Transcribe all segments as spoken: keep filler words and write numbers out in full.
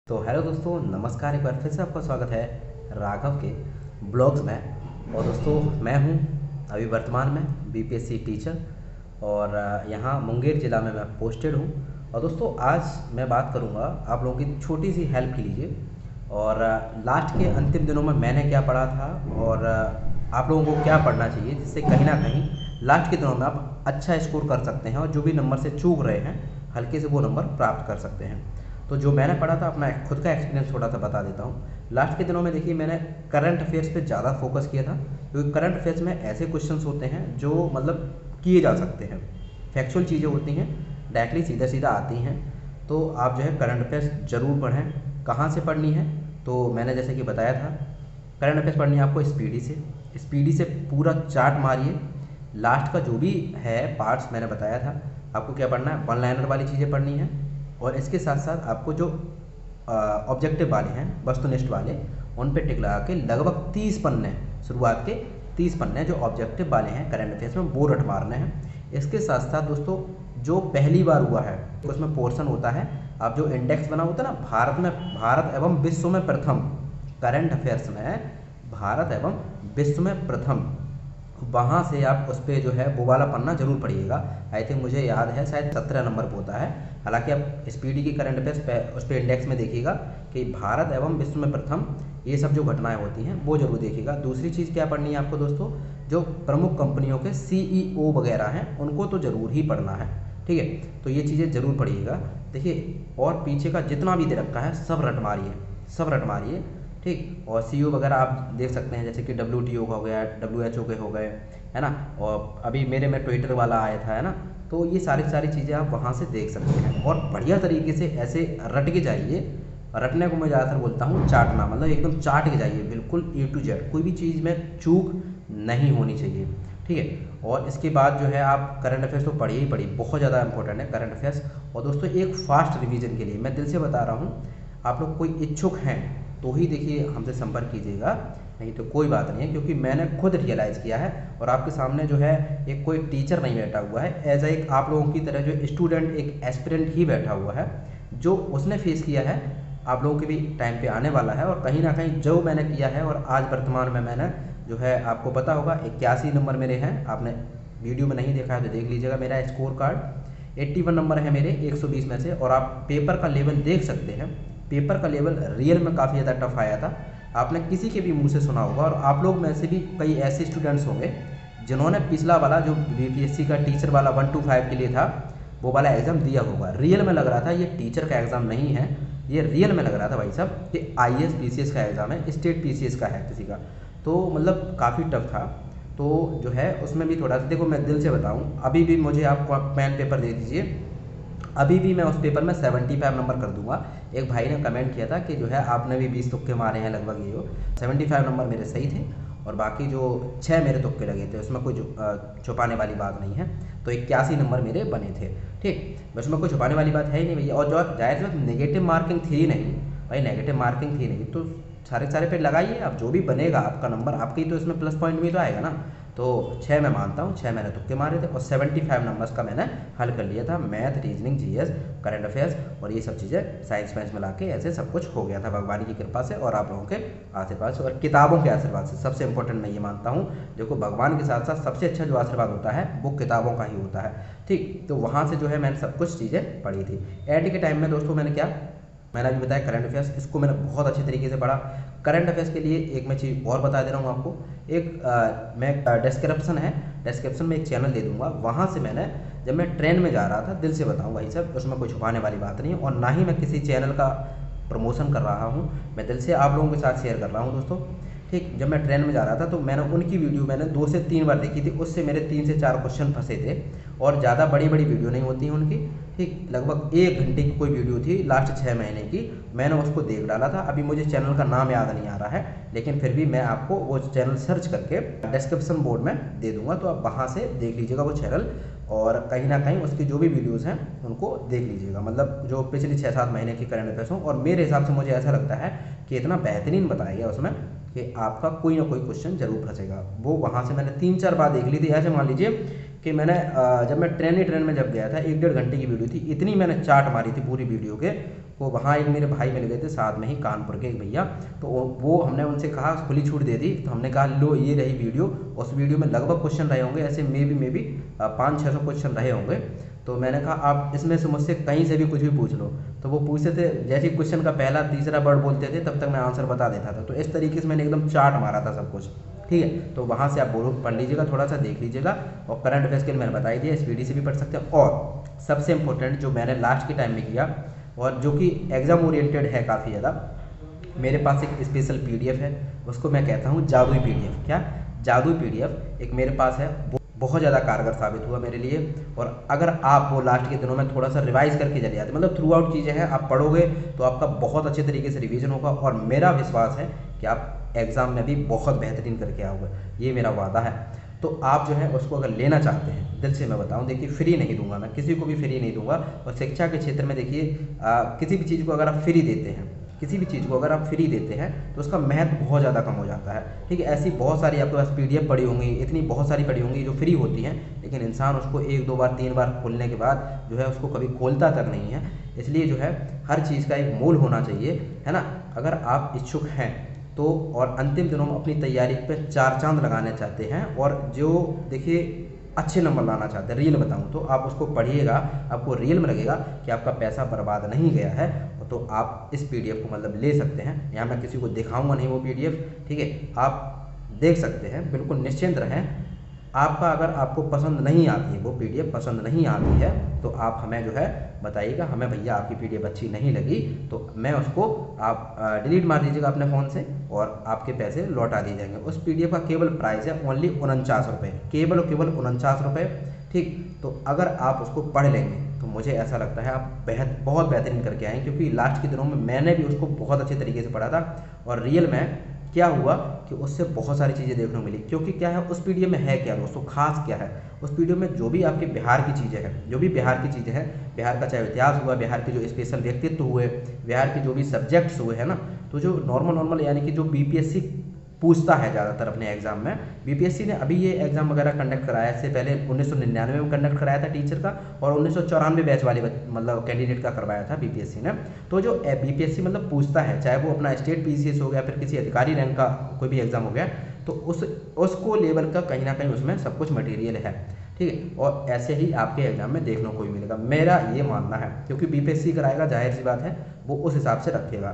तो हेलो दोस्तों, नमस्कार। एक बार फिर से आपका स्वागत है राघव के ब्लॉग्स में। और दोस्तों, मैं हूं अभी वर्तमान में बीपीएससी टीचर और यहां मुंगेर ज़िला में मैं पोस्टेड हूं। और दोस्तों, आज मैं बात करूंगा आप लोगों की छोटी सी हेल्प के लिए। और लास्ट के अंतिम दिनों में मैंने क्या पढ़ा था और आप लोगों को क्या पढ़ना चाहिए, जिससे कहीं ना कहीं लास्ट के दिनों में आप अच्छा स्कोर कर सकते हैं और जो भी नंबर से चूक रहे हैं हल्के से वो नंबर प्राप्त कर सकते हैं। तो जो मैंने पढ़ा था, अपना खुद का एक्सपीरियंस थोड़ा सा बता देता हूँ। लास्ट के दिनों में देखिए, मैंने करंट अफेयर्स पे ज़्यादा फोकस किया था, क्योंकि करंट अफेयर्स में ऐसे क्वेश्चंस होते हैं जो मतलब किए जा सकते हैं, फैक्चुअल चीज़ें होती हैं, डायरेक्टली सीधा सीधा आती हैं। तो आप जो है करंट अफेयर्स ज़रूर पढ़ें। कहाँ से पढ़नी है, तो मैंने जैसे कि बताया था, करंट अफेयर्स पढ़नी है आपको स्पीडी से। स्पीडी से पूरा चार्ट मारिए। लास्ट का जो भी है पार्ट्स मैंने बताया था, आपको क्या पढ़ना है, वन लाइनर वाली चीज़ें पढ़नी है। और इसके साथ साथ आपको जो ऑब्जेक्टिव वाले हैं, वस्तुनिष्ठ वाले, उन पे टिक लगा के लगभग तीस पन्ने, शुरुआत के तीस पन्ने जो ऑब्जेक्टिव वाले हैं करंट अफेयर्स में, वो रट मारने हैं। इसके साथ साथ दोस्तों, जो पहली बार हुआ है उसमें पोर्शन होता है, आप जो इंडेक्स बना होता है ना, भारत में भारत एवं विश्व में प्रथम, करंट अफेयर्स में भारत एवं विश्व में प्रथम, वहाँ से आप उस पर जो है वो वाला पन्ना जरूर पढ़िएगा। आई थिंक मुझे याद है शायद सत्रह नंबर पर होता है। हालांकि आप स्पीडी की करंट अफेयर्स पे उस पर इंडेक्स में देखिएगा कि भारत एवं विश्व में प्रथम, ये सब जो घटनाएं होती हैं वो जरूर देखिएगा। दूसरी चीज़ क्या पढ़नी है आपको दोस्तों, जो प्रमुख कंपनियों के सीईओ वगैरह हैं उनको तो ज़रूर ही पढ़ना है, ठीक है। तो ये चीज़ें ज़रूर पढ़िएगा। देखिए, और पीछे का जितना भी दे रखा है सब रट मारिए, सब रट मारिए, ठीक। और सीईओ वगैरह आप देख सकते हैं, जैसे कि डब्ल्यू टी ओ का हो गया, डब्ल्यू एच ओ के हो गए, है ना। और अभी मेरे में ट्विटर वाला आया था, है ना। तो ये सारी सारी चीज़ें आप वहाँ से देख सकते हैं और बढ़िया तरीके से ऐसे रट के जाइए। रटने को मैं ज़्यादातर बोलता हूँ चाटना, मतलब एकदम चाट के जाइए, बिल्कुल ए टू जेड, कोई भी चीज़ में चूक नहीं होनी चाहिए, ठीक है। और इसके बाद जो है आप करंट अफेयर्स तो पढ़िए ही पढ़िए, बहुत ज़्यादा इंपॉर्टेंट है करंट अफेयर्स। और दोस्तों, एक फास्ट रिवीजन के लिए मैं दिल से बता रहा हूँ, आप लोग कोई इच्छुक हैं तो ही देखिए हमसे संपर्क कीजिएगा, नहीं तो कोई बात नहीं है। क्योंकि मैंने खुद रियलाइज़ किया है, और आपके सामने जो है एक कोई टीचर नहीं बैठा हुआ है, एज एक आप लोगों की तरह जो स्टूडेंट, एक एस्पिरेंट ही बैठा हुआ है, जो उसने फेस किया है, आप लोगों के भी टाइम पे आने वाला है। और कहीं ना कहीं जो मैंने किया है, और आज वर्तमान में मैंने जो है, आपको पता होगा इक्यासी नंबर मेरे हैं, आपने वीडियो में नहीं देखा है तो देख लीजिएगा। मेरा स्कोर कार्ड इक्यासी नंबर है मेरे एक सौ बीस में से। और आप पेपर का लेवल देख सकते हैं, पेपर का लेवल रियल में काफ़ी ज़्यादा टफ आया था। आपने किसी के भी मुंह से सुना होगा, और आप लोग में से भी कई ऐसे स्टूडेंट्स होंगे जिन्होंने पिछला वाला जो बीपीएससी का टीचर वाला वन टू फाइव के लिए था, वो वाला एग्ज़ाम दिया होगा। रियल में लग रहा था ये टीचर का एग्ज़ाम नहीं है, ये रियल में लग रहा था भाई साहब कि आईएएस पीसीएस का एग्ज़ाम है, स्टेट पीसीएस का है किसी का। तो मतलब काफ़ी टफ था। तो जो है उसमें भी थोड़ा सा देखो, मैं दिल से बताऊँ, अभी भी मुझे आप पेन पेपर दे दीजिए, अभी भी मैं उस पेपर में पचहत्तर नंबर कर दूंगा। एक भाई ने कमेंट किया था कि जो है आपने भी बीस तुक्के मारे हैं लगभग, ये हो पचहत्तर नंबर मेरे सही थे, और बाकी जो छः मेरे तुक्के लगे थे उसमें कोई छुपाने वाली बात नहीं है। तो इक्यासी नंबर मेरे बने थे, ठीक। उसमें कोई छुपाने वाली बात है ही नहीं भैया। और जो जाहिर सी नेगेटिव मार्किंग थी ही नहीं भाई, नेगेटिव मार्किंग थी नहीं, तो सारे सारे पे लगाइए आप, जो भी बनेगा आपका नंबर, आपकी तो इसमें प्लस पॉइंट भी तो आएगा ना। तो छः मैं मानता हूँ, छः मैंने तुक्के मारे थे, और पचहत्तर नंबर्स का मैंने हल कर लिया था। Math, reasoning, GS, current affairs और ये सब चीज़ें साइंस वाइंस मिला के ऐसे सब कुछ हो गया था भगवान की कृपा से और आप लोगों के आशीर्वाद से और किताबों के आशीर्वाद से। सबसे इंपॉर्टेंट मैं ये मानता हूँ, देखो भगवान के साथ साथ सबसे अच्छा जो आशीर्वाद होता है वो किताबों का ही होता है, ठीक। तो वहाँ से जो है मैंने सब कुछ चीज़ें पढ़ी थी। एड के टाइम में दोस्तों मैंने क्या, मैंने अभी बताया करंट अफेयर्स, इसको मैंने बहुत अच्छे तरीके से पढ़ा। करंट अफेयर्स के लिए एक मैं चीज़ और बता दे रहा हूँ आपको, एक आ, मैं डिस्क्रिप्शन है, डिस्क्रिप्शन में एक चैनल दे दूंगा, वहाँ से मैंने जब मैं ट्रेन में जा रहा था, दिल से बताऊँ भाई साहब, उसमें कोई छुपाने वाली बात नहीं है, और ना ही मैं किसी चैनल का प्रमोशन कर रहा हूँ, मैं दिल से आप लोगों के साथ शेयर कर रहा हूँ दोस्तों, ठीक। जब मैं ट्रेन में जा रहा था तो मैंने उनकी वीडियो मैंने दो से तीन बार देखी थी, उससे मेरे तीन से चार क्वेश्चन फंसे थे, और ज़्यादा बड़ी बड़ी वीडियो नहीं होती हैं उनकी, ठीक। लगभग एक घंटे की कोई वीडियो थी लास्ट छः महीने की, मैंने उसको देख डाला था। अभी मुझे चैनल का नाम याद नहीं आ रहा है, लेकिन फिर भी मैं आपको वो चैनल सर्च करके डिस्क्रिप्शन बोर्ड में दे दूंगा, तो आप वहाँ से देख लीजिएगा वो चैनल, और कहीं ना कहीं उसकी जो भी वीडियोज़ हैं उनको देख लीजिएगा, मतलब जो पिछले छः सात महीने की करंट अफेयर्स हों। और मेरे हिसाब से मुझे ऐसा लगता है कि इतना बेहतरीन बताया गया उसमें कि आपका कोई ना कोई क्वेश्चन जरूर फंसेगा। वो वहाँ से मैंने तीन चार बार देख ली थी। ऐसे मान लीजिए कि मैंने जब मैं ट्रेन ही ट्रेन में जब गया था, एक डेढ़ घंटे की वीडियो थी, इतनी मैंने चाट मारी थी पूरी वीडियो के। वो वहाँ एक मेरे भाई मिल गए थे साथ में ही, कानपुर के एक भैया, तो वो हमने उनसे कहा खुली छूट दे दी, तो हमने कहा लो ये रही वीडियो। उस वीडियो में लगभग क्वेश्चन रहे होंगे ऐसे मे बी मे बी पाँच छः सौ क्वेश्चन रहे होंगे। तो मैंने कहा आप इसमें से मुझसे कहीं से भी कुछ भी पूछ लो। तो वो पूछते थे, जैसे क्वेश्चन का पहला तीसरा वर्ड बोलते थे तब तक मैं आंसर बता देता था। तो इस तरीके से मैंने एकदम चार्ट मारा था सब कुछ, ठीक है। तो वहाँ से आप बोलो पढ़ लीजिएगा, थोड़ा सा देख लीजिएगा। और करंट अफेयर्स के लिए मैंने बता दिया, इस वीडियो से भी पढ़ सकते हैं। और सबसे इंपॉर्टेंट जो मैंने लास्ट के टाइम में किया और जो कि एग्जाम ओरिएंटेड है काफ़ी ज़्यादा, मेरे पास एक स्पेशल पीडीएफ है, उसको मैं कहता हूँ जादुई पीडीएफ। क्या जादुई पीडीएफ एक मेरे पास है, वो बहुत ज़्यादा कारगर साबित हुआ मेरे लिए। और अगर आप वो लास्ट के दिनों में थोड़ा सा रिवाइज करके चले जाते, मतलब थ्रू आउट चीज़ें हैं, आप पढ़ोगे तो आपका बहुत अच्छे तरीके से रिवीजन होगा। और मेरा विश्वास है कि आप एग्ज़ाम में भी बहुत बेहतरीन करके आओगे, ये मेरा वादा है। तो आप जो है उसको अगर लेना चाहते हैं, दिल से मैं बताऊं, देखिए फ्री नहीं दूंगा मैं, किसी को भी फ्री नहीं दूंगा। और शिक्षा के क्षेत्र में देखिए किसी भी चीज़ को अगर आप फ्री देते हैं, किसी भी चीज़ को अगर आप फ्री देते हैं तो उसका महत्व बहुत ज़्यादा कम हो जाता है, ठीक है। ऐसी बहुत सारी आपके पास पीडीएफ पड़ी होंगी, इतनी बहुत सारी पड़ी होंगी जो फ्री होती हैं, लेकिन इंसान उसको एक दो बार तीन बार खोलने के बाद जो है उसको कभी खोलता तक नहीं है। इसलिए जो है हर चीज़ का एक मूल होना चाहिए, है ना। अगर आप इच्छुक हैं तो और अंतिम दिनों में अपनी तैयारी पर चार चांद लगाने चाहते हैं और जो देखिए अच्छे नंबर लाना चाहते हैं, रियल बताऊं तो आप उसको पढ़िएगा, आपको रियल में लगेगा कि आपका पैसा बर्बाद नहीं गया है, तो आप इस पीडीएफ को मतलब ले सकते हैं। यहाँ मैं किसी को दिखाऊंगा नहीं वो पीडीएफ, ठीक है, आप देख सकते हैं, बिल्कुल निश्चिंत रहें। आपका अगर आपको पसंद नहीं आती है वो पीडीएफ पसंद नहीं आती है तो आप हमें जो है बताइएगा, हमें भैया आपकी पीडीएफ अच्छी नहीं लगी, तो मैं उसको आप डिलीट मार दीजिएगा अपने फ़ोन से और आपके पैसे लौटा दिए जाएंगे। उस पीडीएफ का केवल प्राइस है ओनली उनचास रुपये, केवल और केवल उनचास रुपये, ठीक। तो अगर आप उसको पढ़ लेंगे तो मुझे ऐसा लगता है आप बेहद बहुत बेहतरीन करके आएँ, क्योंकि लास्ट के दिनों में मैंने भी उसको बहुत अच्छे तरीके से पढ़ा था और रियल में क्या हुआ कि उससे बहुत सारी चीज़ें देखने को मिली। क्योंकि क्या है उस पीडीएफ में है क्या दोस्तों, खास क्या है उस पीडीएफ में, जो भी आपके बिहार की चीज़ें हैं, जो भी बिहार की चीज़ें हैं, बिहार का चाहे इतिहास हुआ, बिहार के जो स्पेशल व्यक्तित्व हुए, बिहार के जो भी सब्जेक्ट्स हुए, है ना, तो जो नॉर्मल नॉर्मल यानी कि जो बीपीएससी पूछता है ज़्यादातर अपने एग्जाम में। बीपीएससी ने अभी ये एग्जाम वगैरह कंडक्ट कराया, इससे पहले उन्नीस सौ निन्यानवे में कंडक्ट कराया था टीचर का, और उन्नीस सौ चौरानवे बैच वाले मतलब कैंडिडेट का करवाया था बीपीएससी ने। तो जो बीपीएससी मतलब पूछता है, चाहे वो अपना स्टेट पीसीएस हो गया, फिर किसी अधिकारी रैंक का कोई भी एग्जाम हो गया, तो उस उसको लेवल का कहीं ना कहीं उसमें सब कुछ मटेरियल है, ठीक है। और ऐसे ही आपके एग्जाम में देखने को भी मिलेगा, मेरा ये मानना है, क्योंकि बीपीएससी कराएगा, जाहिर सी बात है वो उस हिसाब से रखेगा।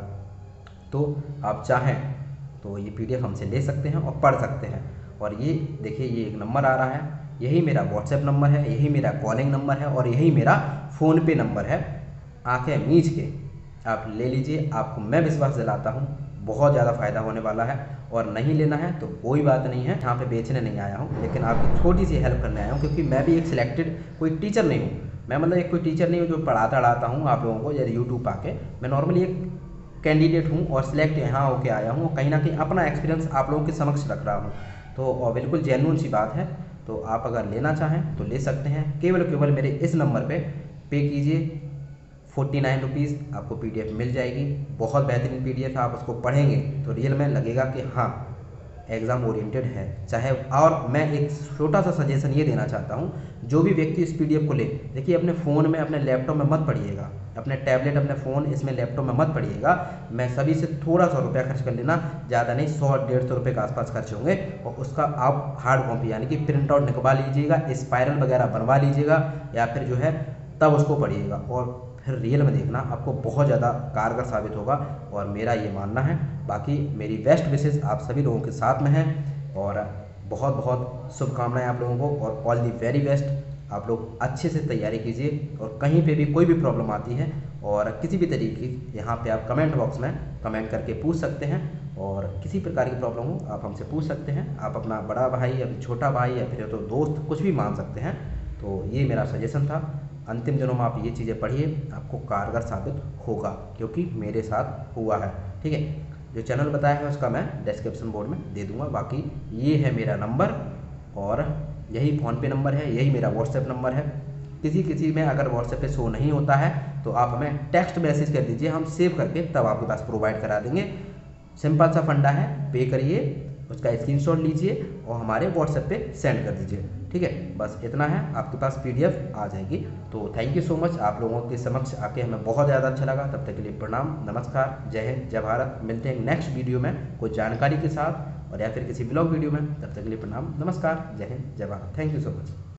तो आप चाहें तो ये पीडीएफ हमसे ले सकते हैं और पढ़ सकते हैं। और ये देखिए ये एक नंबर आ रहा है, यही मेरा व्हाट्सएप नंबर है, यही मेरा कॉलिंग नंबर है और यही मेरा फ़ोन पे नंबर है। आंखें मीच के आप ले लीजिए, आपको मैं विश्वास दिलाता हूँ बहुत ज़्यादा फ़ायदा होने वाला है। और नहीं लेना है तो कोई बात नहीं है, यहाँ पे बेचने नहीं आया हूँ, लेकिन आपकी छोटी सी हेल्प करने आया हूँ, क्योंकि मैं भी एक सिलेक्टेड कोई टीचर नहीं हूँ। मैं मतलब एक कोई टीचर नहीं हूँ जो पढ़ाता अड़ाता हूँ आप लोगों को या यूट्यूब आके। मैं नॉर्मली एक कैंडिडेट हूँ और सिलेक्ट यहाँ होके आया हूँ, कहीं ना कहीं अपना एक्सपीरियंस आप लोगों के समक्ष रख रहा हूँ। तो और बिल्कुल जेन्युइन सी बात है, तो आप अगर लेना चाहें तो ले सकते हैं। केवल केवल मेरे इस नंबर पे पे कीजिए, फोर्टी नाइन रुपीज़ आपको पीडीएफ मिल जाएगी। बहुत बेहतरीन पीडीएफ है, आप उसको पढ़ेंगे तो रियल में लगेगा कि हाँ एग्ज़ाम ओरिएंटेड है। चाहे और मैं एक छोटा सा सजेशन ये देना चाहता हूँ, जो भी व्यक्ति इस पीडीएफ को ले, देखिए अपने फ़ोन में, अपने लैपटॉप में मत पढ़िएगा, अपने टैबलेट, अपने फ़ोन, इसमें लैपटॉप में मत पढ़िएगा। मैं सभी से थोड़ा सा रुपया खर्च कर लेना, ज़्यादा नहीं, सौ डेढ़ सौ रुपये के आसपास खर्च होंगे, और उसका आप हार्ड कॉपी यानी कि प्रिंट आउट निकलवा लीजिएगा, स्पायरल वगैरह बनवा लीजिएगा, या फिर जो है तब उसको पढ़िएगा और फिर रियल में देखना, आपको बहुत ज़्यादा कारगर साबित होगा। और मेरा ये मानना है, बाकी मेरी बेस्ट विशेज़ आप सभी लोगों के साथ में है और बहुत बहुत शुभकामनाएं आप लोगों को, और ऑल दी वेरी बेस्ट। आप लोग अच्छे से तैयारी कीजिए, और कहीं पे भी कोई भी प्रॉब्लम आती है और किसी भी तरीके की, यहाँ पे आप कमेंट बॉक्स में कमेंट करके पूछ सकते हैं, और किसी प्रकार की प्रॉब्लम हो आप हमसे पूछ सकते हैं। आप अपना बड़ा भाई या फिर छोटा भाई या फिर तो दोस्त कुछ भी मान सकते हैं। तो ये मेरा सजेशन था। अंतिम दिनों में आप ये चीज़ें पढ़िए, आपको कारगर साबित होगा, क्योंकि मेरे साथ हुआ है, ठीक है। जो चैनल बताया है उसका मैं डिस्क्रिप्शन बोर्ड में दे दूंगा। बाकी ये है मेरा नंबर और यही फ़ोनपे नंबर है, यही मेरा व्हाट्सएप नंबर है। किसी किसी में अगर व्हाट्सएप पे शो नहीं होता है तो आप हमें टेक्स्ट मैसेज कर दीजिए, हम सेव करके तब आपके पास प्रोवाइड करा देंगे। सिंपल सा फंडा है, पे करिए, उसका स्क्रीनशॉट लीजिए और हमारे व्हाट्सएप पे सेंड कर दीजिए। ठीक है, बस इतना है, आपके पास पीडीएफ आ जाएगी। तो थैंक यू सो मच, आप लोगों के समक्ष आके हमें बहुत ज़्यादा अच्छा लगा। तब तक के लिए प्रणाम, नमस्कार, जय हिंद, जय भारत। मिलते हैं नेक्स्ट वीडियो में कोई जानकारी के साथ और या फिर किसी ब्लॉग वीडियो में। तब तक के लिए प्रणाम, नमस्कार, जय हिंद, जय Bharat. Thank you so much.